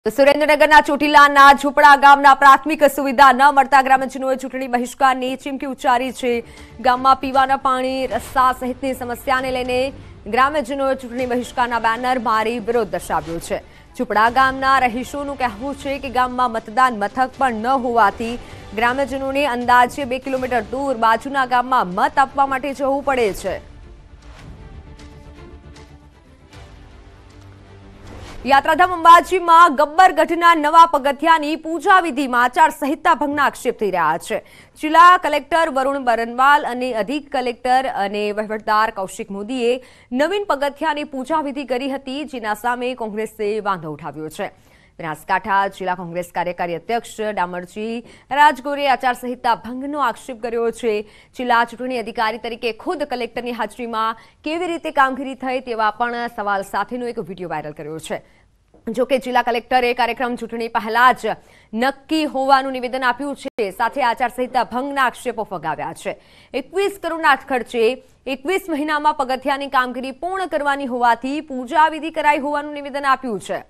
સુરેન્દ્રનગરના ચોટીલાના ઝૂંપડા ગામના પ્રાથમિક સુવિધા ન મળતા ગ્રામજનોએ ચૂંટણી બહિષ્કારની ચીમકી ઉચ્ચારી છે। ગામમાં પીવાના પાણી, રસ્તા સહિતની સમસ્યાને લઈને ગ્રામજનોએ ચૂંટણી બહિષ્કારના બેનર મારી વિરોધ દર્શાવ્યો છે। ઝૂંપડા ગામના રહીશોનું કહેવું છે કે ગામમાં મતદાન મથક પણ ન હોવાથી ગ્રામજનોને અંદાજે 2 કિલોમીટર દૂર બાજુના ગામમાં મત આપવા માટે જવું પડે છે। યાત્રાધામ અંબાજીમાં ગબ્બર ગઢના નવા પગથિયાની પૂજા વિધિમાં આચારસંહિતા ભંગના આક્ષેપ થઈ રહ્યા છે। જિલ્લા કલેક્ટર વરુણ બરનવાલ અને અધિક કલેક્ટર અને વહીવટદાર કૌશિક મોદીએ નવીન પગથિયાની પૂજા વિધિ કરી હતી, જેના સામે કોંગ્રેસે વાંધો ઉઠાવ્યો છે। બનાસકાંઠા જિલ્લા કોંગ્રેસ કાર્યકારી અધ્યક્ષ ડામરજી રાજગોરે આચારસંહિતા ભંગનો આક્ષેપ કર્યો છે। જિલ્લા ચૂંટણી અધિકારી તરીકે ખુદ કલેક્ટરની હાજરીમાં કેવી રીતે કામગીરી થઈ તેવા પણ સવાલ સાથેનો એક વિડીયો વાયરલ કર્યો છે। જોકે જિલ્લા કલેક્ટરે કાર્યક્રમ ચૂંટણી પહેલા જ નક્કી હોવાનું નિવેદન આપ્યું છે, સાથે આચારસંહિતા ભંગના આક્ષેપો ફગાવ્યા છે। 21 કરોડના ખર્ચે 21 મહિનામાં પગથિયાની કામગીરી પૂર્ણ કરવાની હોવાથી પૂજા વિધિ કરાઈ હોવાનું નિવેદન આપ્યું છે।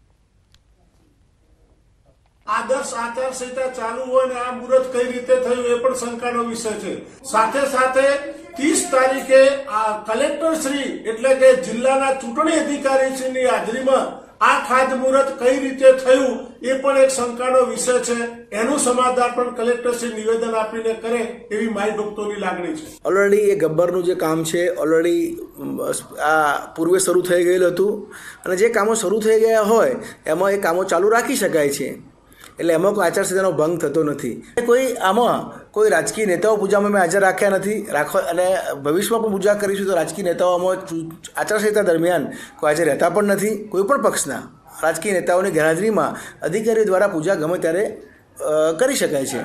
આદર્શ આચારસંહિતા ચાલુ હોય ને આ મુહૂર્ત કઈ રીતે થયું એ પણ શંકાનો વિષય છે। સાથે સાથે 30 તારીખે આ કલેક્ટર શ્રી એટલે કે જિલ્લાના ચૂંટણી અધિકારી શ્રીની હાજરીમાં આ ખાતમુહૂર્ત કઈ રીતે થયું એ પણ એક શંકાનો વિષય છે। એનું સમાધાન પણ કલેક્ટર શ્રી નિવેદન આપીને કરે એવી માય ભક્તોની લાગણી છે। ઓલરેડી એ ગબ્બરનું જે કામ છે ઓલરેડી આ પૂર્વે શરૂ થઈ ગયેલું હતું અને જે કામો શરૂ થઈ ગયા હોય એમાં એ કામો ચાલુ રાખી શકાય છે, એટલે એમાં કોઈ આચારસંહિતાનો ભંગ થતો નથી। આમાં કોઈ રાજકીય નેતાઓ પૂજામાં મેં હાજર રાખ્યા નથી અને ભવિષ્યમાં પણ પૂજા કરીશું તો રાજકીય નેતાઓમાં આચારસંહિતા દરમિયાન કોઈ હાજર રહેતા પણ નથી। કોઈ પણ પક્ષના રાજકીય નેતાઓની ગેરહાજરીમાં અધિકારીઓ દ્વારા પૂજા ગમે ત્યારે કરી શકાય છે।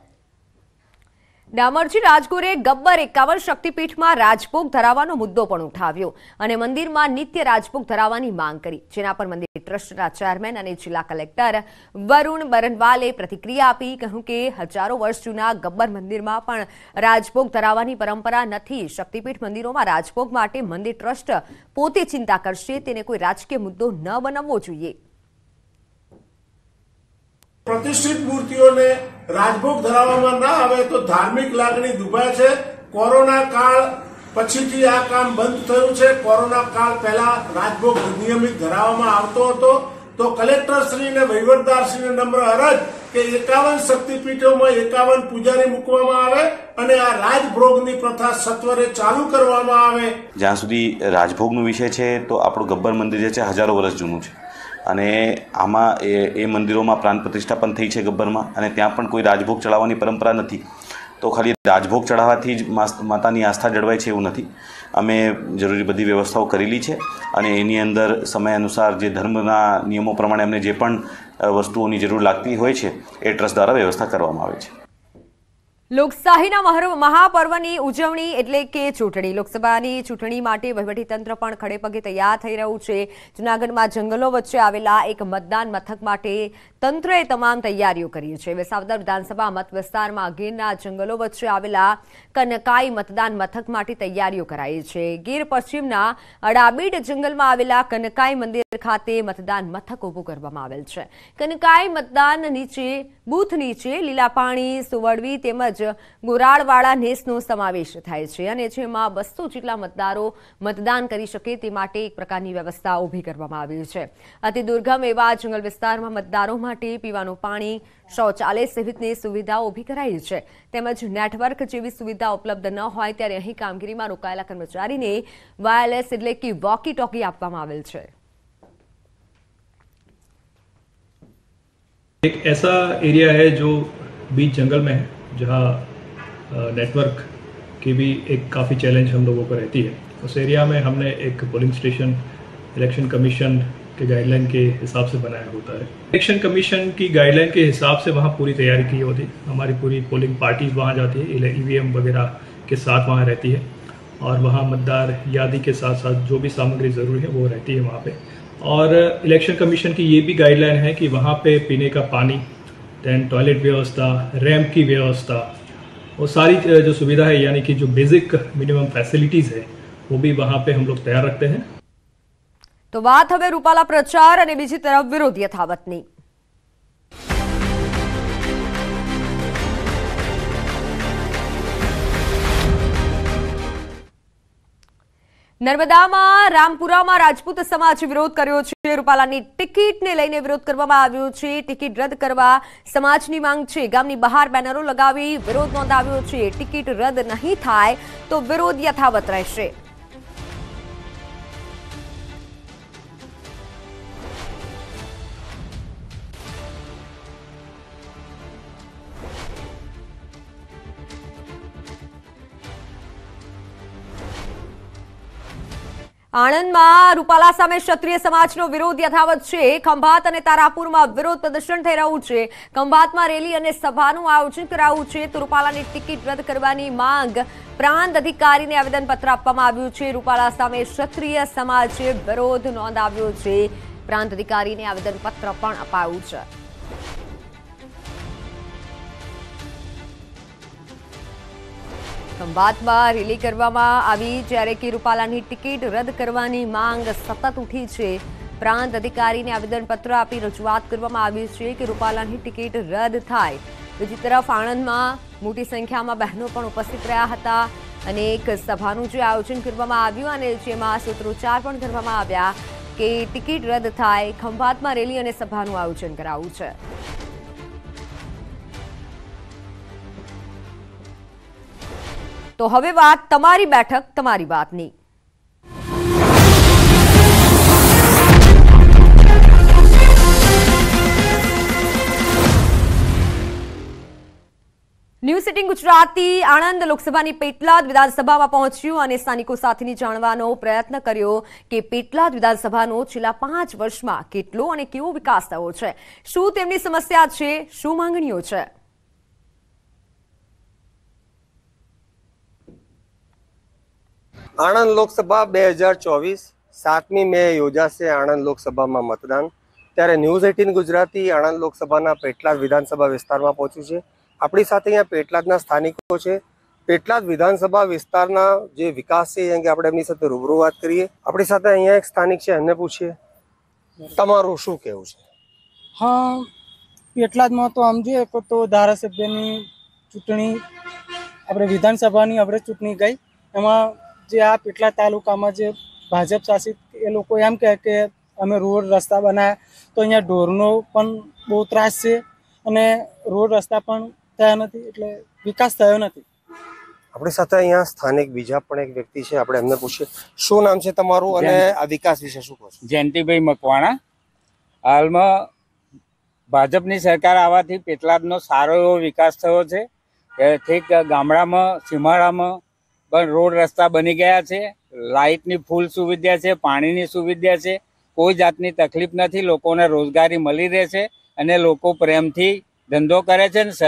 ડામરજી રાજગોરે ગબ્બર 51 શક્તિપીઠમાં રાજભોગ ધરાવવાનો મુદ્દો પણ ઉઠાવ્યો અને મંદિરમાં નિત્ય રાજભોગ ધરાવવાની માંગ કરી, જેના પર મંદિર ટ્રસ્ટના ચેરમેન અને જિલ્લા કલેક્ટર વરુણ બરનવાલે પ્રતિક્રિયા આપી। કહ્યું કે હજારો વર્ષ જૂના ગબ્બર મંદિરમાં પણ રાજભોગ ધરાવવાની પરંપરા નથી। શક્તિપીઠ મંદિરોમાં રાજભોગ માટે મંદિર ટ્રસ્ટ પોતે ચિંતા કરશે, તેને કોઈ રાજકીય મુદ્દો ન બનાવવો જોઈએ। પ્રતિષ્ઠિત મૂર્તિઓને રાજભોગ ધરાવવામાં ના આવે તો ધાર્મિક લાગણી દુભાય છે। કોરોના કાળ પછીથી આ કામ બંધ થયું છે। કોરોના કાળ પહેલા રાજભોગ નિયમિત ધરાવવામાં આવતો હતો, તો કલેક્ટર શ્રી અને વહીવટદાર શ્રીને નમ્ર અરજ કે 51 શક્તિપીઠોમાં 51 પૂજારી મૂકવામાં આવે અને આ રાજભોગની પ્રથા સત્વરે ચાલુ કરવામાં આવે। જ્યાં સુધી રાજભોગનો વિષય છે તો આપણું ગબ્બર મંદિર જે છે હજારો વર્ષ જૂનું છે અને આમાં એ મંદિરોમાં પ્રાણ પ્રતિષ્ઠા પણ થઈ છે ગબ્બરમાં, અને ત્યાં પણ કોઈ રાજભોગ ચડાવવાની પરંપરા નથી। તો ખાલી રાજભોગ ચડાવવાથી જ માતાની આસ્થા જળવાય છે એવું નથી। અમે જરૂરી બધી વ્યવસ્થાઓ કરેલી છે અને એની અંદર સમય અનુસાર જે ધર્મના નિયમો પ્રમાણે અમને જે પણ વસ્તુઓની જરૂર લાગતી હોય છે એ ટ્રસ્ટ દ્વારા વ્યવસ્થા કરવામાં આવે છે। લોકશાહીના મહાપર્વની ઉજવણી એટલે કે ચૂંટણી, લોકસભાની ચૂંટણી માટે વહીવટીતંત્ર પણ ખડેપગે તૈયાર થઈ રહ્યું છે। જૂનાગઢમાં જંગલો વચ્ચે આવેલા એક મતદાન મથક માટે તંત્રએ તમામ તૈયારીઓ કરી છે। વિસાવદર વિધાનસભા મત વિસ્તારમાં ગીરના જંગલો વચ્ચે આવેલા કનકાઈ મતદાન મથક માટે તૈયારીઓ કરાઈ છે। ગીર પશ્ચિમના અડાબીડ જંગલમાં આવેલા કનકાઈ મંદિર ખાતે મતદાન મથક ઊભું કરવામાં આવેલ છે। કનકાઈ મતદાન બૂથ નીચે લીલા પાણી, સુવડવી તેમજ ગોરાળવાળા નેસનો સમાવેશ થાય છે અને જેમાં 200 જેટલા મતદારો મતદાન કરી શકે તે માટે એક પ્રકારની વ્યવસ્થા ઊભી કરવામાં આવી છે। અતિ દુર્ગમ એવા જંગલ વિસ્તારમાં મતદારો માટે પીવાનું પાણી, શૌચાલય સહિતની સુવિધાઓ ઊભી કરાઈ છે, તેમજ નેટવર્ક જેવી સુવિધા ઉપલબ્ધ ન હોય ત્યારે અહીં કામગીરીમાં રોકાયેલા કર્મચારીને વાયરલેસ એટલે કે વોકી ટોકી આપવામાં આવેલ છે। एक ऐसा एरिया है जो बीच जंगल में है जहाँ नेटवर्क की भी एक काफ़ी चैलेंज हम लोगों को रहती है। उस एरिया में हमने एक पोलिंग स्टेशन इलेक्शन कमीशन के गाइडलाइन के हिसाब से बनाया होता है। इलेक्शन कमीशन की गाइडलाइन के हिसाब से वहाँ पूरी तैयारी की होती है। हमारी पूरी पोलिंग पार्टीज वहाँ जाती है, EVM वगैरह के साथ वहाँ रहती है और वहाँ मतदार यादी के साथ साथ जो भी सामग्री ज़रूरी है वो रहती है वहाँ पे। और इलेक्शन कमीशन की ये भी गाइडलाइन है कि वहाँ पे पीने का पानी, दैन टॉयलेट व्यवस्था, रैंप की व्यवस्था, वो सारी जो सुविधा है यानी कि जो बेसिक मिनिमम फैसिलिटीज़ है वो भी वहाँ पे हम लोग तैयार रखते हैं। તો વાત હવે રૂપાલા પ્રચાર અને બીજી તરફ વિરોધ યથાવતની. નર્મદામાં રામપુરામાં રાજપૂત સમાજે વિરોધ કર્યો છે. રૂપાલાની ટિકિટને લઈને વિરોધ કરવામાં આવ્યો છે. ટિકિટ રદ કરવા સમાજની માંગ છે. ગામની બહાર બેનરો લગાવી વિરોધ નોંધાવ્યો છે. ટિકિટ રદ નહીં થાય તો વિરોધ યથાવત રહેશે. આણંદમાં રૂપાલા સામે ક્ષત્રિય સમાજનો વિરોધ યથાવત છે. ખંભાત અને તારાપુરમાં વિરોધ પ્રદર્શન થઈ રહ્યું છે. ખંભાતમાં રેલી અને સભાનું આયોજન કરાયું છે તો રૂપાલાની ટિકિટ રદ કરવાની માંગ પ્રાંત અધિકારીને આવેદનપત્ર આપવામાં આવ્યું છે. રૂપાલા સામે ક્ષત્રિય સમાજે વિરોધ નોંધાવ્યો છે. પ્રાંત અધિકારીને આવેદનપત્ર પણ અપાયું છે. ખંભાતમાં રેલી કરવામાં આવી જ્યારે કે રૂપાલાની ટિકિટ રદ કરવાની માંગ સતત ઉઠી છે. પ્રાંત અધિકારીને આવેદનપત્ર આપી રજૂઆત કરવામાં આવી છે કે રૂપાલાની ટિકિટ રદ થાય. બીજી તરફ આણંદમાં મોટી સંખ્યામાં બહેનો પણ ઉપસ્થિત રહ્યા હતા અને એક સભાનું જે આયોજન કરવામાં આવ્યું અને જેમાં સૂત્રોચ્ચાર પણ કરવામાં આવ્યા કે ટિકિટ રદ થાય. ખંભાતમાં રેલી અને સભાનું આયોજન કરાયું છે. તો હવે વાત તમારી બેઠક તમારી વાતની. ન્યૂઝ સિટીંગ ગુજરાતી આણંદ લોકસભાની પેટલાદ વિધાનસભામાં પહોંચ્યું અને સ્થાનિકો સાથેની જાણવાનો પ્રયત્ન કર્યો કે પેટલાદ વિધાનસભાનો છેલ્લા 5 વર્ષમાં કેટલો અને કેવો વિકાસ થયો છે, શું તેમની સમસ્યા છે, શું માંગણીઓ છે. આણંદ લોકસભા 2024 7મી મે યોજાશે. આણંદ લોકસભામાં મતદાન. ત્યારે ન્યૂઝ 18 ગુજરાતી આણંદ લોકસભાના પેટલાદ વિધાનસભા વિસ્તારમાં પહોંચ્યું છે. આપણી સાથે અહીંયા પેટલાદના સ્થાનિકો છે. પેટલાદ વિધાનસભા વિસ્તારના જે વિકાસ છે અહીંયા આપણે એમની સાથે રૂબરૂ વાત કરીએ. આપણી સાથે અહીંયા એક સ્થાનિક છે, એમને પૂછીએ તમારું શું કહેવું છે. હા, પેટલાદમાં તો આમ જોઈએ તો ધારાસભ્યની ચૂંટણી આપણે વિધાનસભાની આપણે ચૂંટણી ગઈ એમાં જે આ પેટલાદ તાલુકામાં જે ભાજપ શાસિત એ લોકો એમ કહે કે અમે રોડ રસ્તા બનાવ્યા તો અહીંયા ઢોરનો પણ બહુ ત્રાસ છે અને રોડ રસ્તા પણ થયા નથી એટલે વિકાસ થયો નથી. આપણી સાથે અહીંયા સ્થાનિક બીજા પણ એક વ્યક્તિ છે, આપણે એમને પૂછીએ શું નામ છે તમારું અને આ વિકાસ વિશે શું કહો છો. જયંતિભાઈ મકવાણા. હાલમાં ભાજપની સરકાર આવવાથી પેટલાદનો સારો એવો વિકાસ થયો છે. ઠીક ગામડામાં સીમાડામાં પણ રોડ રસ્તા બની ગયા છે, લાઇટની ફૂલ સુવિધા છે, પાણીની સુવિધા છે, કોઈ જાતની તકલીફ નથી. લોકોને રોજગારી મળી રહે છે અને લોકો પ્રેમથી ધંધો કરે છે ને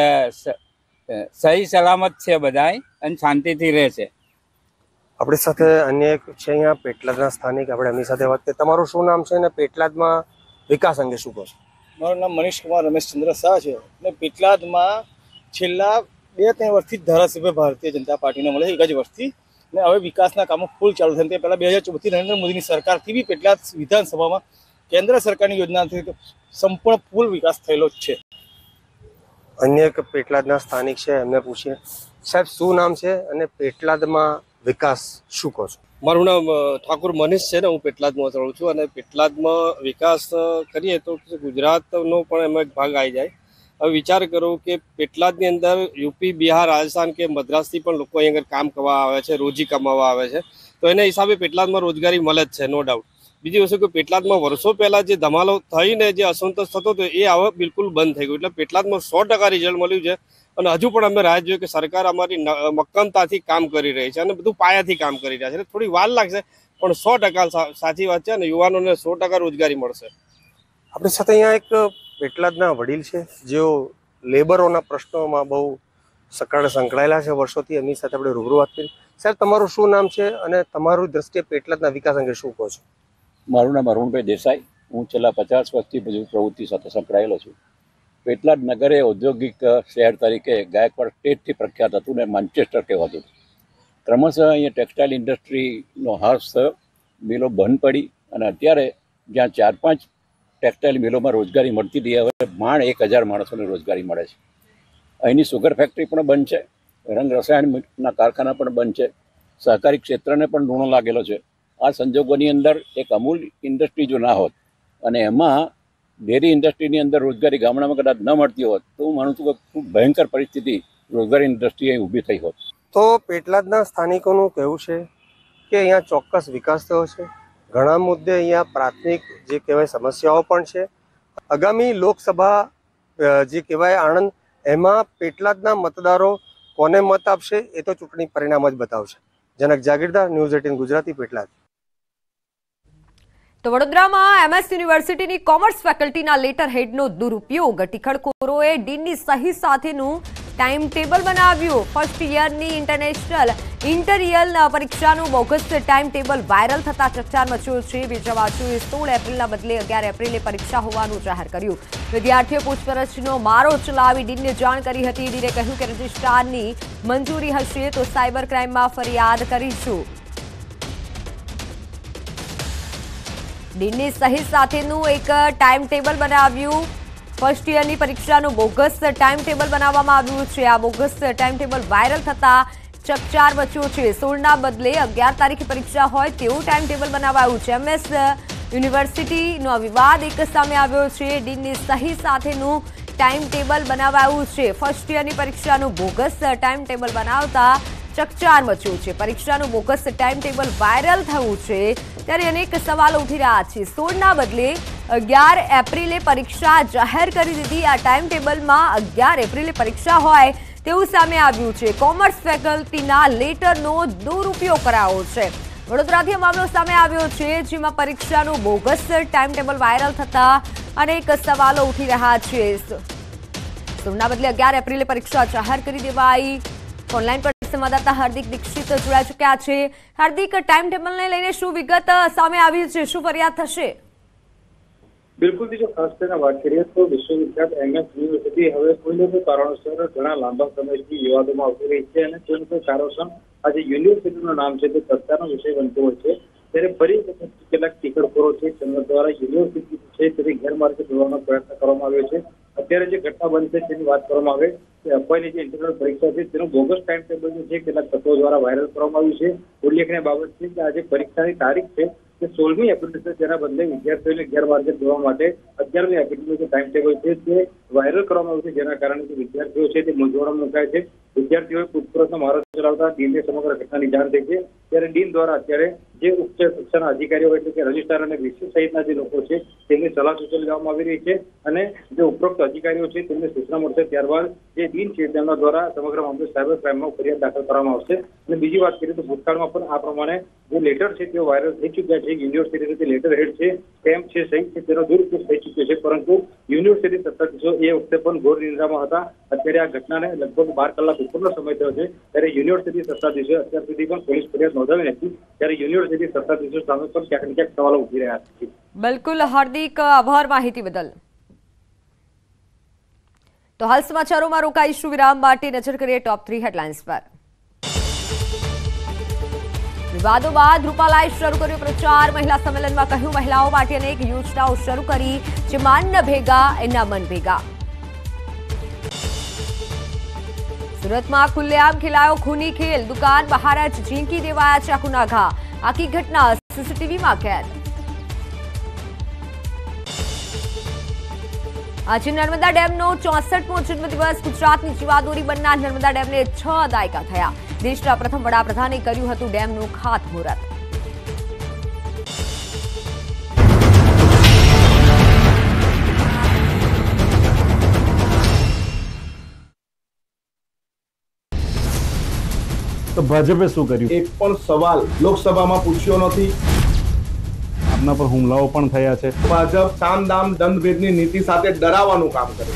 સહી સલામત છે બધા અને શાંતિથી રહે છે. આપણી સાથે અન્ય એક છે અહીંયા પેટલાદના સ્થાનિક, આપણે એમની સાથે વાત કરીએ. તમારું શું નામ છે અને પેટલાદમાં વિકાસ અંગે શું કહો છો. મારું નામ મનીષ કુમાર રમેશચંદ્ર શાહ છે અને પેટલાદમાં છેલ્લા 2-3 વર્ષથી જ ધારાસભ્ય ભારતીય જનતા પાર્ટીને મળે છે, એક જ વર્ષથી. અને હવે વિકાસના કામો ફૂલ ચાલુ થયા. તે પહેલાં 2014થી નરેન્દ્ર મોદીની સરકારથી બી પેટલાદ વિધાનસભામાં કેન્દ્ર સરકારની યોજનાથી સંપૂર્ણ ફૂલ વિકાસ થયેલો જ છે. અન્ય એક પેટલાદના સ્થાનિક છે, એમને પૂછીએ સાહેબ શું નામ છે અને પેટલાદમાં વિકાસ શું કહો છો. મારું નામ ઠાકુર મનીષ છે ને હું પેટલાદમાં રહું છું અને પેટલાદમાં વિકાસ કરીએ તો ગુજરાતનો પણ એમાં એક ભાગ આવી જાય. હવે વિચાર કરો કે પેટલાદની અંદર યુપી, બિહાર, રાજસ્થાન કે મદ્રાસથી પણ લોકો અહીં આગળ કામ કરવા આવે છે, રોજી કમાવા આવે છે. તો એના હિસાબે પેટલાદમાં રોજગારી મળે જ છે, નો ડાઉટ. બીજી વસ્તુ કે પેટલાદમાં વર્ષો પહેલાં જે ધમાલો થઈને જે અસંતોષ થતો હતો એ હવે બિલકુલ બંધ થઈ ગયો. એટલે પેટલાદમાં 100% રિઝલ્ટ મળ્યું છે અને હજુ પણ અમે રાહ જોઈએ કે સરકાર અમારી મક્કમતાથી કામ કરી રહી છે અને બધું પાયાથી કામ કરી રહ્યા છે. એટલે થોડી વાર લાગશે પણ 100% સાચી વાત છે અને યુવાનોને 100% રોજગારી મળશે. આપણી સાથે અહીંયા એક પેટલાદના વડીલ છે જેઓ લેબરોના પ્રશ્નોમાં બહુ સકાળે સંકળાયેલા છે વર્ષોથી. એમની સાથે આપણે રૂબરૂ વાત કરી. સાહેબ તમારું શું નામ છે અને તમારું દ્રષ્ટિએ પેટલાદના વિકાસ અંગે શું કહો છો. મારું નામ અરુણભાઈ દેસાઈ. હું છેલ્લા 50 વર્ષથી બધું પ્રવૃત્તિ સાથે સંકળાયેલો છું. પેટલાદ નગર એ ઔદ્યોગિક શહેર તરીકે ગાયકવાડ સ્ટેટથી પ્રખ્યાત હતું ને માન્ચેસ્ટર કહેવાતું હતું. ક્રમશઃ અહીંયા ટેક્સટાઇલ ઇન્ડસ્ટ્રીનો હાર્સ થયો, મિલો બંધ પડી અને અત્યારે જ્યાં 4-5 ટેક્સટાઇલ મિલોમાં રોજગારી મળતી હતી, હવે માંડ 1000 માણસોને રોજગારી મળે છે. અહીંની સુગર ફેક્ટરી પણ બંધ છે, રંગ રસાયણના કારખાના પણ બંધ છે, સહકારી ક્ષેત્રને પણ લૂણો લાગેલો છે. આ સંજોગોની અંદર એક અમૂલ ઇન્ડસ્ટ્રી જો ના હોત અને એમાં ડેરી ઇન્ડસ્ટ્રીની અંદર રોજગારી ગામડામાં કદાચ ન મળતી હોત તો હું માનું છું કે ખૂબ ભયંકર પરિસ્થિતિ રોજગારી ઇન્ડસ્ટ્રી અહીં ઊભી થઈ હોત. તો પેટલાદના સ્થાનિકોનું કહેવું છે કે અહીંયા ચોક્કસ વિકાસ થયો છે. ઘણા મુદ્દે અહીંયા પ્રાથમિક જે કહેવાય સમસ્યાઓ પણ છે. આગામી લોકસભા જે કહેવાય આણંદ, એમાં પેટલાદના મતદારો કોને મત આપશે એ તો ચૂંટણી પરિણામ જ બતાવશે. જનક જાગીરદાર, ન્યૂઝ 18 ગુજરાતી, પેટલાદ. તો વડોદરામાં MS યુનિવર્સિટીની કોમર્સ ફેકલ્ટીના લેટર હેડનો દુરુપયોગ. ટીખળખોરોએ ડીનની સહી સાથેનું ટાઈમ ટેબલ બનાવ્યું. ફર્સ્ટ યરની ઇન્ટરિયલ પરીક્ષાનું બોગસ ટાઈમ ટેબલ વાયરલ થતા ચકચાર મચ્યો છે. વેચાવાચોએ 16 એપ્રિલના બદલે 11 એપ્રિલે પરીક્ષા હોવાનું જાહેર કર્યું. વિદ્યાર્થીઓ પૂછપરછનો મારો ચલાવી ડીનને જાણ કરી હતી. ડીને કહ્યું કે રજિસ્ટ્રારની મંજૂરી હશે તો સાયબર ક્રાઇમમાં ફરિયાદ કરીશું. ડીનની સહી સાથેનું એક ટાઈમ ટેબલ બનાવ્યું. ફર્સ્ટ યરની પરીક્ષાનું બોગસ ટાઈમ ટેબલ બનાવવામાં આવ્યું છે. આ બોગસ ટાઈમ ટેબલ વાયરલ થતા ચકચાર મચ્યો છે. 16ના બદલે 11 તારીખે પરીક્ષા હોય તેવું ટાઈમ ટેબલ બનાવાયું છે. MS યુનિવર્સિટીનો વિવાદ એક સામે આવ્યો છે. ડીનની સહી સાથેનું ટાઈમ ટેબલ બનાવાયું છે. ફર્સ્ટ યરની પરીક્ષાનું બોગસ ટાઈમ ટેબલ બનાવતા ચકચાર મચ્યો છે. પરીક્ષાનું બોગસ ટાઈમ ટેબલ વાયરલ થયું છે ત્યારે અનેક સવાલો ઉઠી રહ્યા છે. 16ના બદલે 11 એપ્રિલે પરીક્ષા જાહેર કરી દીધી. આ ટાઈમ ટેબલમાં 11 એપ્રિલે પરીક્ષા હોય તેવું સામે આવ્યું છે. કોમર્સ ફેકલ્ટીના લેટરનો દુરુપયોગ કરાયો છે. વડોદરાથી મામલો સામે આવ્યો છે જેમાં પરીક્ષાનું બોગસ ટાઈમ ટેબલ વાયરલ થતા અનેક સવાલો ઉઠી રહ્યા છે. 16ના બદલે 11 એપ્રિલે પરીક્ષા જાહેર કરી દેવાઈ. ઓનલાઈન પર સંવાદદાતા હાર્દિક દીક્ષિત જોડાઈ ચૂક્યા છે. હાર્દિક, ટાઈમ ટેબલને લઈને શું વિગત સામે આવી છે? શું ફરિયાદ થશે? બિલકુલ, જો ખાસ કરીને વાત કરીએ તો વિશ્વવિખ્યાત MS યુનિવર્સિટી હવે કોઈને કોઈ કારણોસર ઘણા લાંબા સમયથી વિવાદોમાં આવતી રહી છે અને કોઈને કોઈ કારણોસર આ જે યુનિવર્સિટીનું નામ છે તે ચર્ચાનો વિષય બનતો હોય છે. ત્યારે ફરી કેટલાક ટીકડખોરો છે તેમના દ્વારા યુનિવર્સિટી છે તેની ગેરમાર્ગે દોરવાનો પ્રયત્ન કરવામાં આવ્યો છે. અત્યારે જે ઘટના બની છે તેની વાત કરવામાં આવે કે અપાયેલી જે ઇન્ટરનલ પરીક્ષા છે તેનું બોગસ ટાઈમ ટેબલ છે કેટલાક તત્વો દ્વારા વાયરલ કરવામાં આવ્યું છે. ઉલ્લેખનીય બાબત છે કે આજે પરીક્ષાની તારીખ છે તે 16મી એપ્રિલ છે, તેના બદલે વિદ્યાર્થીઓને ગેરમાર્ગે દોરવા માટે 11મી એપ્રિલનું જે ટાઈમ ટેબલ છે તે વાયરલ કરવામાં આવ્યું છે, જેના કારણે જે વિદ્યાર્થીઓ છે તે મૂંઝવણમાં મુકાય છે. વિદ્યાર્થીઓએ પૂછપરછનો મારો ચલાવતા ડીનને સમગ્ર ઘટનાની જાણ થઈ છે. ત્યારે ડીન દ્વારા અત્યારે જે ઉચ્ચ કક્ષાના અધિકારીઓ એટલે કે રજિસ્ટ્રાર અને વીસી સહિતના જે લોકો છે તેમની સલાહ સૂચન લેવામાં આવી રહી છે અને જે ઉપરોક્ત અધિકારીઓ છે તેમને સૂચના મળશે ત્યારબાદ જે ડીન છે તેમના દ્વારા સમગ્ર મામલે સાયબર ક્રાઇમમાં ફરિયાદ દાખલ કરવામાં આવશે. અને બીજી વાત કરીએ તો ભૂતકાળમાં પણ આ પ્રમાણે જે લેટર છે તેઓ વાયરલ થઈ ચૂક્યા છે. યુનિવર્સિટીનું જે લેટર હેડ છે સ્ટેમ્પ છે સહી છે તેનો દુરુપયોગ થઈ ચૂક્યો છે, પરંતુ યુનિવર્સિટી સત્તાધીશો એ વખતે પણ ઘોર નિંદ્રામાં હતા. અત્યારે આ ઘટનાને લગભગ 12 કલાક ઉપરનો સમય થયો છે ત્યારે યુનિવર્સિટી સત્તાધીશોએ અત્યાર સુધી પણ પોલીસ ફરિયાદ નોંધાવી નથી. ત્યારે યુનિવર્સિટી સત્તાધીશો સામે પણ ક્યાંક ને ક્યાંક સવાલો ઉઠી રહ્યા છે. બિલકુલ હાર્દિક, આભાર માહિતી બદલ. તો હાલ સમાચારોમાં રોકાઈશું વિરામ માટે. નજર કરીએ ટોપ 3 હેડલાઇન્સ પર. વિવાદો બાદ રૂપાલાએ શરૂ કર્યો પ્રચાર. મહિલા સંમેલનમાં કહ્યું મહિલાઓ માટે અનેક યોજનાઓ શરૂ કરી જે માન ભેગા એના મન ભેગા. સુરતમાં ખુલ્લેઆમ ખેલાયો ખૂની ખેલ. દુકાન બહાર જ ઝીંકી દેવાયા ચાકુના ઘા. આખી ઘટના સીસીટીવીમાં કેદ. આજે નર્મદા ડેમનો 64મો જન્મદિવસ. ગુજરાતની જીવાદોરી બનનાર નર્મદા ડેમને 6 દાયકા થયા. દેશના પ્રથમ વડાપ્રધાને કર્યું હતું ડેમનું ખાતમુહૂર્ત. તો ભાજપે શું કર્યું? એક પણ સવાલ લોકસભામાં પૂછ્યો નથી. આપના પર હુમલાઓ પણ થયા છે. ભાજપ સામ દામ દંડ ભેદની નીતિ સાથે ડરાવવાનું કામ કરે છે.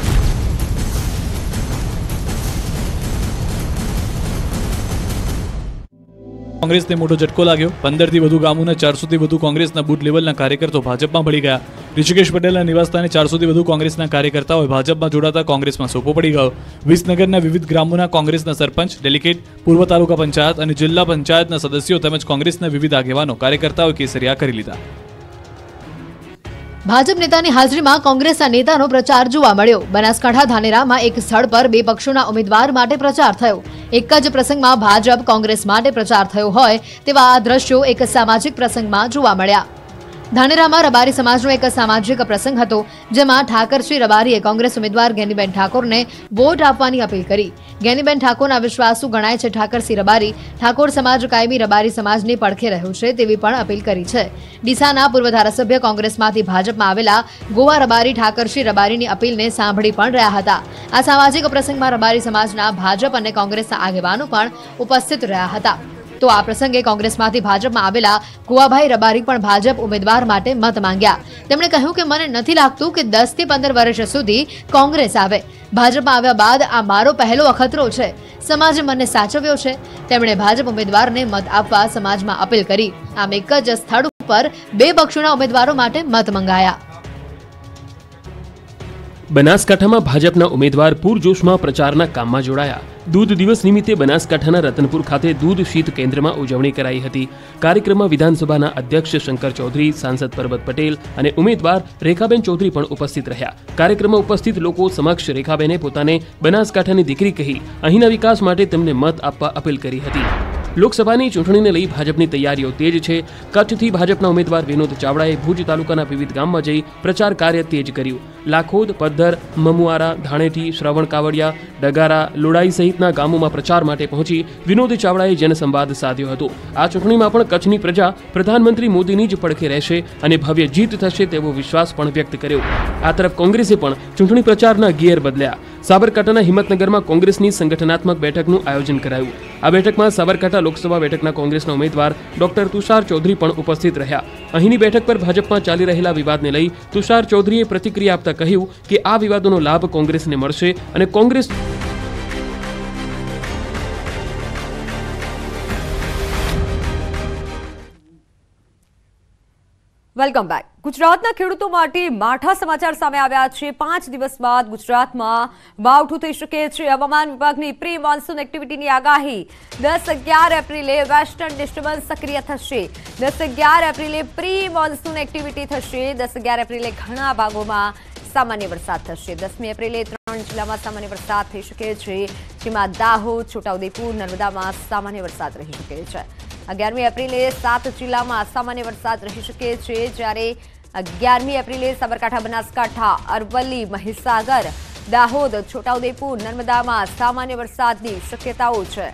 કોંગ્રેસને મોટો ઝટકો લાગ્યો. 15થી વધુ ગામોના 400થી વધુ કોંગ્રેસના બૂથ લેવલના કાર્યકર્તાઓ ભાજપમાં ભળી ગયા. ઋષિકેશ પટેલના નિવાસસ્થાને 400થી વધુ કોંગ્રેસના કાર્યકર્તાઓએ ભાજપમાં જોડાતા કોંગ્રેસમાં સોપો પડી ગયો. વિસનગરના વિવિધ ગ્રામોના કોંગ્રેસના સરપંચ, ડેલિગેટ, પૂર્વ તાલુકા પંચાયત અને જિલ્લા પંચાયતના સદસ્યો તેમજ કોંગ્રેસના વિવિધ આગેવાનો કાર્યકર્તાઓએ કેસરિયા કરી લીધા. ભાજપ નેતાની હાજરીમાં કોંગ્રેસના નેતાનો પ્રચાર જોવા મળ્યો। બનાસકાંઠા ધાનેરામાં એક સ્થળ પર બે પક્ષોના ઉમેદવાર માટે પ્રચાર થયો। એક જ પ્રસંગમાં ભાજપ કોંગ્રેસ માટે પ્રચાર થયો હોય તેવા આ દ્રશ્યો એક સામાજિક પ્રસંગમાં જોવા મળ્યા। ધાનેરામાં રબારી સમાજનો એક સામાજિક પ્રસંગ હતો, જેમાં ઠાકરસિંહ રબારીએ કોંગ્રેસ ઉમેદવાર જ્ઞાનીબેન ઠાકોરને વોટ આપવાની અપીલ કરી। જ્ઞાનીબેન ઠાકોરના વિશ્વાસુ ગણાય છે ઠાકરસિંહ રબારી ઠાકોર સમાજ કાયમી રબારી સમાજની પડખે રહ્યો છે તેવી પણ અપીલ કરી છે। ડીસાના પૂર્વ ધારાસભ્ય કોંગ્રેસમાંથી ભાજપમાં આવેલા ગોવા રબારી ઠાકરસિંહ રબારીની અપીલને સાંભળી પણ રહ્યા હતા। આ સામાજિક પ્રસંગમાં રબારી સમાજના ભાજપ અને કોંગ્રેસના આગેવાનો પણ ઉપસ્થિત રહ્યા હતા। તો આ પ્રસંગે કોંગ્રેસમાંથી ભાજપમાં આવેલા કુવાભાઈ રબારી પણ ભાજપ ઉમેદવાર માટે મત માંગ્યા। તેમણે કહ્યું કે મને નથી લાગતું કે 10 થી 15 વર્ષ સુધી કોંગ્રેસ આવે। ભાજપમાં આવ્યા બાદ આ મારો પહેલો અખતરો છે। સમાજે મને સાચવ્યો છે। તેમણે ભાજપ ઉમેદવારને મત આપવા સમાજમાં અપીલ કરી। આમ એક જ સ્થળ ઉપર બે પક્ષોના ઉમેદવારો માટે મત મંગાયા। બનાસકાંઠામાં ભાજપના ઉમેદવાર પૂરજોશમાં પ્રચારના કામમાં જોડાયા। दूध दिवस निमित्ते बनासकांठाना रतनपुर खाते दूध शीत केन्द्र में उजवणी कराई हती। कार्यक्रम में विधानसभा अध्यक्ष शंकर चौधरी, सांसद परबत पटेल और उम्मीदवार रेखाबेन चौधरी पण उपस्थित रह्या। कार्यक्रम में उपस्थित लोको समक्ष रेखाबेने पोताने बनासकांठानी दीकरी कही अहीना विकास माटे तेमने मत आपवा अपील करी हती। लोकसभानी चूंटणीने लई भाजपनी तैयारीओ तेज छे। कच्छथी भाजपना उमेदवार विनोद चावड़ाए भूज तालुकाना विविध गाममां जई प्रचार कार्य तेज कर्युं। लाखोद, पद्धर, ममुआरा, धाणेटी, श्रवण कावड़िया, डगारा, लोडाई सहितना गामोमां प्रचार माटे पहोंची विनोद चावड़ाए जनसंवाद साध्यो हतो। आ चूंटणीमां पण कच्छनी प्रजा प्रधानमंत्री मोदीनी ज પડખે રહેશે અને ભવ્ય જીત થશે તેવો વિશ્વાસ પણ વ્યક્ત કર્યો। આ તરફ કોંગ્રેસે પણ ચૂંટણી પ્રચારના ગિયર બદલ્યા। સાબરકાંઠાના હિંમતનગરમાં કોંગ્રેસની સંગઠનાત્મક બેઠકનું આયોજન કરાયું। આ બેઠકમાં સાબરકાંઠા લોકસભા બેઠકના કોંગ્રેસના ઉમેદવાર ડોક્ટર તુષાર ચૌધરી પણ ઉપસ્થિત રહ્યા। અહીંની બેઠક પર ભાજપમાં ચાલી રહેલા વિવાદને લઈ તુષાર ચૌધરીએ પ્રતિક્રિયા આપતા કહ્યું કે આ વિવાદોનો લાભ કોંગ્રેસને મળશે અને કોંગ્રેસ વેલકમ બેક। ગુજરાતના ખેડૂતો માટે માઠા સમાચાર સામે આવ્યા છે। 5 દિવસ બાદ ગુજરાતમાં માવઠું થઈ શકે છે। હવામાન વિભાગની પ્રી મોન્સૂન એક્ટિવિટીની આગાહી 10-11 એપ્રિલે વેસ્ટર્ન ડિસ્ટર્બન્સ સક્રિય થશે। 10-11 એપ્રિલે પ્રી મોન્સૂન એક્ટિવિટી થશે। 10-11 એપ્રિલે ઘણા ભાગોમાં સામાન્ય વરસાદ થશે। 10મી એપ્રિલે 3 જિલ્લામાં સામાન્ય વરસાદ થઈ શકે છે, જેમાં દાહોદ, છોટાઉદેપુર, નર્મદામાં સામાન્ય વરસાદ રહી શકે છે। 11મી એપ્રિલે 7 જિલ્લામાં સામાન્ય વરસાદ રહી શકે છે, જ્યારે 11મી એપ્રિલે સાબરકાંઠા, બનાસકાંઠા, અરવલ્લી, મહીસાગર, દાહોદ, છોટાઉદેપુર, નર્મદામાં સામાન્ય વરસાદની શક્યતાઓ છે।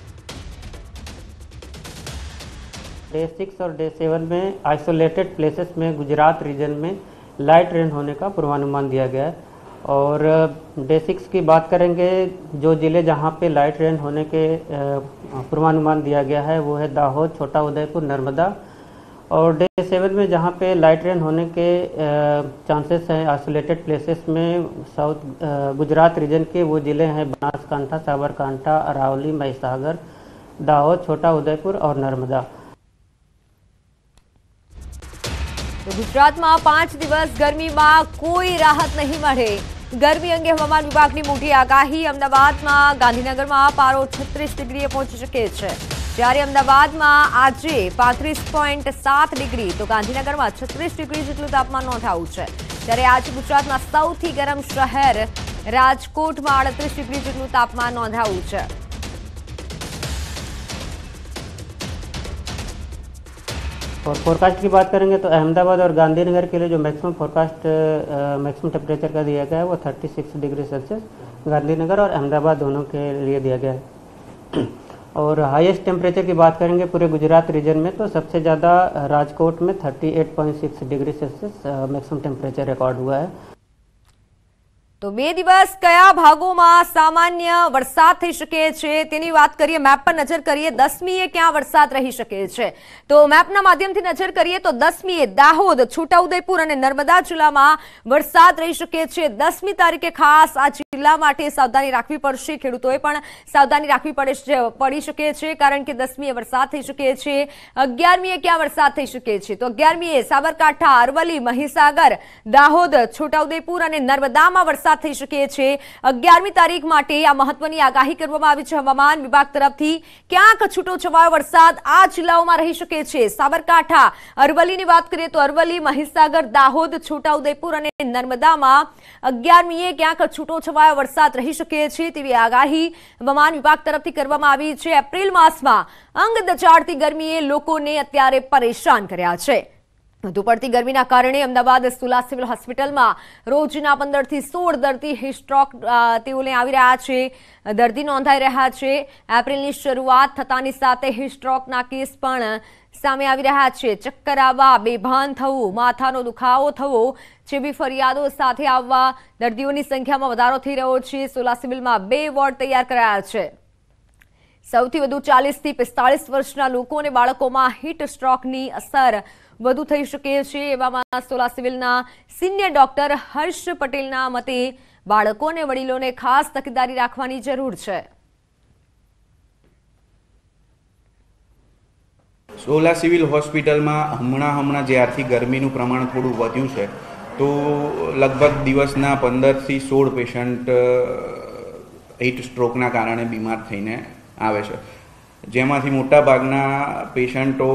डे 6 और डे 7 में आइसोलेटेड प्लेसेस में गुजरात रीजन में लाइट रेन होने का पूर्वानुमान दिया गया है। और डे 6 की बात करेंगे, जो ज़िले जहां पे लाइट रेन होने के पूर्वानुमान दिया गया है वो है दाहोद, छोटा उदयपुर, नर्मदा। और डे 7 में जहां पे लाइट रेन होने के चांसेस हैं आइसोलेटेड प्लेसेस में साउथ गुजरात रीजन के वो ज़िले हैं बनासकांठा, साबरकांठा, अरावली, महीसागर, दाहोद, छोटा उदयपुर और नर्मदा। તો ગુજરાતમાં 5 દિવસ ગરમીમાં કોઈ રાહત નહીં મળે। ગરમી અંગે હવામાન વિભાગની મોટી આગાહી। અમદાવાદમાં, ગાંધીનગરમાં પારો 36 ડિગ્રીએ પહોંચી શકે છે, જ્યારે અમદાવાદમાં આજે 35.7 ડિગ્રી તો ગાંધીનગરમાં 36 ડિગ્રી જેટલું તાપમાન નોંધાયું છે। ત્યારે આજે ગુજરાતમાં સૌથી ગરમ શહેર રાજકોટમાં 38 ડિગ્રી જેટલું તાપમાન નોંધાયું છે। और फोरकास्ट की बात करेंगे तो अहमदाबाद और गांधीनगर के लिए जो मैक्सिमम फोरकास्ट मैक्सिमम टेम्परेचर का दिया गया है वो 36 डिग्री सेल्सियस गांधीनगर और अहमदाबाद दोनों के लिए दिया गया है। और हाईएस्ट टेम्परेचर की बात करेंगे पूरे गुजरात रीजन में तो सबसे ज़्यादा राजकोट में 38.6 degree Celsius maximum temperature record हुआ है। તો 2 દિવસ કયા ભાગોમાં સામાન્ય વરસાદ થઈ શકે છે તેની વાત કરીએ। મેપ પર નજર કરીએ, 10મીએ ક્યાં વરસાદ રહી શકે છે તો મેપના માધ્યમથી નજર કરીએ તો 10મીએ દાહોદ, છોટાઉદેપુર અને નર્મદા જિલ્લામાં વરસાદ રહી શકે છે। 10મી તારીખે ખાસ આ જિલ્લા માટે સાવધાની રાખવી પડશે, ખેડૂતોએ પણ સાવધાની રાખવી પડી શકે છે, કારણ કે 10મીએ વરસાદ થઈ શકે છે, 11મીએ ક્યાં વરસાદ થઈ શકે છે? તો 11મીએ સાબરકાંઠા, અરવલ્લી, મહીસાગર, દાહોદ, છોટાઉદેપુર અને નર્મદામાં વરસાદ થઈ શકે છે. 11મી તારીખ માટે આ મહત્વની આગાહી કરવામાં આવી છે હવામાન વિભાગ તરફથી. ક્યાંક છૂટોછવાયો વરસાદ આ જિલ્લાઓમાં રહી શકે છે. સાબરકાંઠા, અરવલ્લીની વાત કરીએ તો અરવલ્લી, મહીસાગર, દાહોદ, છોટાઉદેપુર અને નર્મદામાં 11મીએ ક્યાંક છૂટોછવાયો વરસાદ રહી શકે છે તેવી આગાહી હવામાન વિભાગ તરફથી કરવામાં આવી છે. એપ્રિલ માસમાં અંગ દચાડતી ગરમીએ લોકોને અત્યારે પરેશાન કર્યા છે. વધુ પડતી ગરમીના કારણે અમદાવાદ સુલા સિવિલ હોસ્પિટલમાં રોજના 15 થી 16 દર્દી હિસ્ટ્રોક તેઓને આવી રહ્યા છે, દર્દી નોંધાઈ રહ્યા છે. એપ્રિલની શરૂઆત થતાની સાથે હિસ્ટ્રોકના કેસ પણ સામે આવી રહ્યા છે. ચક્કર આવવા, બેભાન થવું, માથાનો દુખાવો થવો જેવી ફરિયાદો સાથે આવવા દર્દીઓની સંખ્યામાં વધારો થઈ રહ્યો છે. સોલા સિવિલમાં 2 વોર્ડ તૈયાર કરાયા છે. સૌથી વધુ 40 થી 45 વર્ષના લોકો અને બાળકોમાં હીટ સ્ટ્રોકની અસર વધુ થઈ શકે છે. એવામાં સોલા સિવિલના સિનિયર ડોક્ટર હર્ષ પટેલના મતે બાળકો અને વડીલોને ખાસ તકેદારી રાખવાની જરૂર છે. સોલા સિવિલ હોસ્પિટલમાં હમણાં જ્યારથી ગરમીનું પ્રમાણ થોડું વધ્યું છે તો લગભગ દિવસના 15 થી 16 પેશન્ટ હીટ સ્ટ્રોકના કારણે બીમાર થઈને આવે છે, જેમાંથી મોટાભાગના પેશન્ટો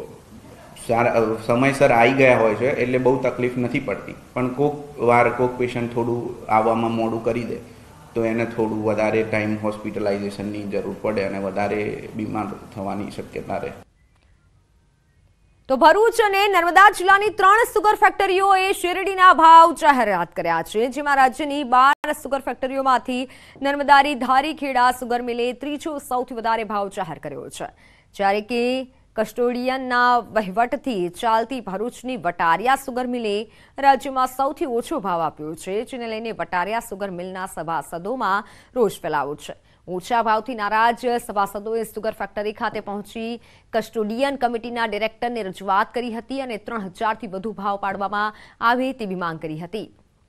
સમયસર આવી ગયા હોય છે એટલે બહુ તકલીફ નથી પડતી, પણ કોઈક પેશન્ટ થોડું આવવામાં મોડું કરી દે તો એને થોડું વધારે ટાઈમ હોસ્પિટલાઇઝેશનની જરૂર પડે અને વધારે બીમાર થવાની શક્યતા રહે. તો ભરૂચ અને નર્મદા જિલ્લાની 3 સુગર ફેક્ટરીઓએ શેરડીના ભાવ જાહેરાત કર્યા છે, જેમાં રાજ્યની 12 સુગર ફેક્ટરીઓમાંથી નર્મદાની ધારીખેડા સુગર મિલે ત્રીજો સૌથી વધારે ભાવ જાહેર કર્યો છે, જ્યારે કે કસ્ટોડિયનના વહીવટથી ચાલતી ભરૂચની વટારિયા સુગર મિલે રાજ્યમાં સૌથી ઓછો ભાવ આપ્યો છે, જેને લઈને વટારિયા સુગર મિલના સભાસદોમાં રોષ ફેલાયો છે. ઊંચા ભાવથી નારાજ સભાસદોએ સુગર ફેક્ટરી ખાતે પહોંચી કસ્ટોડિયન કમિટીના ડિરેક્ટરને રજૂઆત કરી હતી અને 3000થી વધુ ભાવ પાડવામાં આવે તેવી માંગ કરી હતી.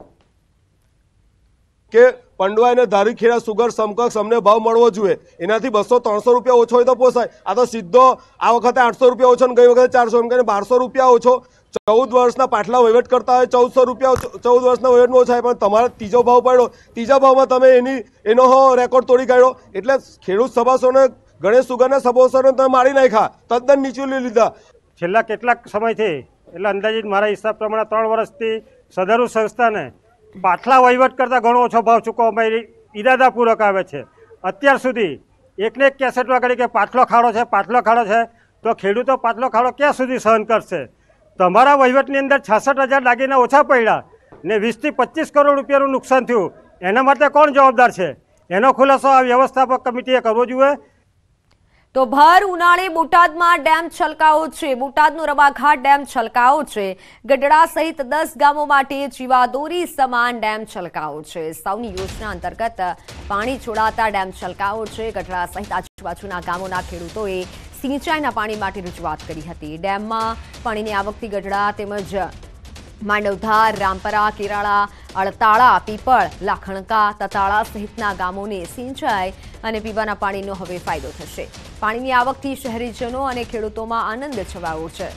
કે પંડવા અને ધારીખેડા સુગર સમકક્ષ અમને ભાવ મળવો જોઈએ, એનાથી 200-300 રૂપિયા ઓછો હોય તો પોસાય. આ તો સીધો આ વખતે 800 રૂપિયા ઓછો ને ગઈ વખતે 400 એમ કરીને 1200 રૂપિયા ઓછો. 14 વર્ષના પાટલા વહીવટ કરતા હોય 1400 રૂપિયા 14 વર્ષના વહીવટનો ઓછા, પણ તમારે ત્રીજો ભાવ પડ્યો, ત્રીજા ભાવમાં તમે એનો રેકોર્ડ તોડી કાઢ્યો, એટલે ખેડૂત સભાસોને ગણેશ સુગરના સભાસોને તમે મારી નાખ્યા, તદ્દન નીચું લઈ લીધા. છેલ્લા કેટલાક સમયથી એટલે અંદાજિત મારા હિસાબ પ્રમાણે 3 વર્ષથી સદરુ સંસ્થાને પાટલા વહીવટ કરતાં ઘણો ઓછો ભાવ ચૂકવવામાં ઇરાદાપૂર્વક આવે છે. અત્યાર સુધી એકને એક કેસેટ વગાડી કે પાટલો ખાડો છે, તો ખેડૂતો પાટલો ખાડો ક્યાં સુધી સહન કરશે? તમારા વહીવટની અંદર 66,000 દાગીના ઓછા પડ્યા ને 20 થી 25 કરોડ રૂપિયાનું નુકસાન થયું, એના માટે કોણ જવાબદાર છે? એનો ખુલાસો આ વ્યવસ્થાપક કમિટીએ કરવો જોઈએ. તો ભર ઉનાળે બોટાદમાં ડેમ છલકાયો છે. બોટાદનો રવાઘાટ ડેમ છલકાયો છે. ગઢડા સહિત 10 ગામો માટે જીવાદોરી સમાન ડેમ છલકાયો છે. સૌની યોજના અંતર્ગત પાણી છોડાતા ડેમ છલકાયો છે. ગઢડા સહિત આજુબાજુના ગામોના ખેડૂતોએ સિંચાઈના પાણી માટે રજૂઆત કરી હતી. ડેમમાં પાણીની આવકથી ગઢડા તેમજ માંડવધાર, રામપરા, કેરાળા, અળતાળા, પીપળ, લાખણકા, તતાળા સહિતના ગામોને સિંચાઈ અને પીવાના પાણીનો હવે ફાયદો થશે. પાણીની આવકથી શહેરીજનો અને ખેડૂતોમાં આનંદ છવાયો છે.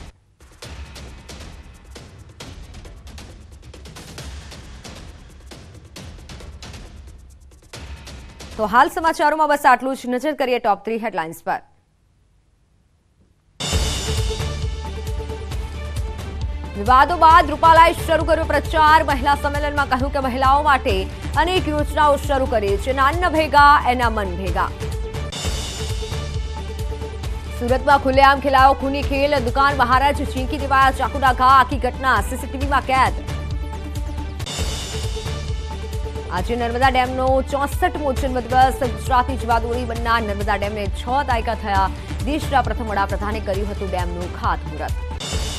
તો હાલ સમાચારોમાં બસ આટલું જ. નજર કરીએ ટોપ 3 હેડલાઇન્સ પર. વિવાદો બાદ રૂપાલાએ શરૂ કર્યો પ્રચાર. મહિલા સંમેલનમાં કહ્યું કે મહિલાઓ માટે અનેક યોજનાઓ શરૂ કરી છે. નાન ભેગા એના મન ભેગા. સુરતમાં ખુલ્લેઆમ ખેલાયો ખૂની ખેલ. દુકાન બહાર જ ઝીંકી દેવાયા ચાકુના ઘા. આખી ઘટના સીસીટીવીમાં કેદ. આજે નર્મદા ડેમનો 64મો જન્મદિવસ. ગુજરાતી જીવાદોરી બનનાર નર્મદા ડેમને 6 દાયકા થયા. દેશના પ્રથમ વડાપ્રધાને કર્યું હતું ડેમનું ખાતમુહૂર્ત.